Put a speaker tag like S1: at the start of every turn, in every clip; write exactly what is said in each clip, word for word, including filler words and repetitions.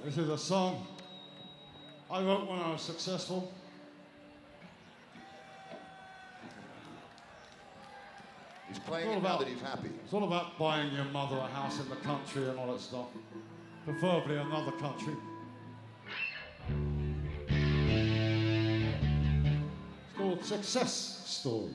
S1: This is a song I wrote when I was successful.
S2: He's playing it now that he's happy.
S1: It's all about buying your mother a house in the country and all that stuff. Preferably another country. It's called Success Story.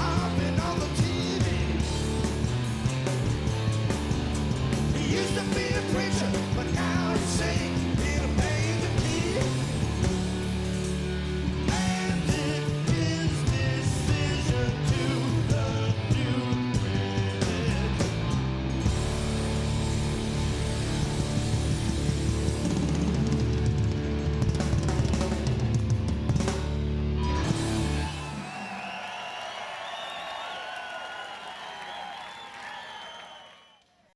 S3: Used to be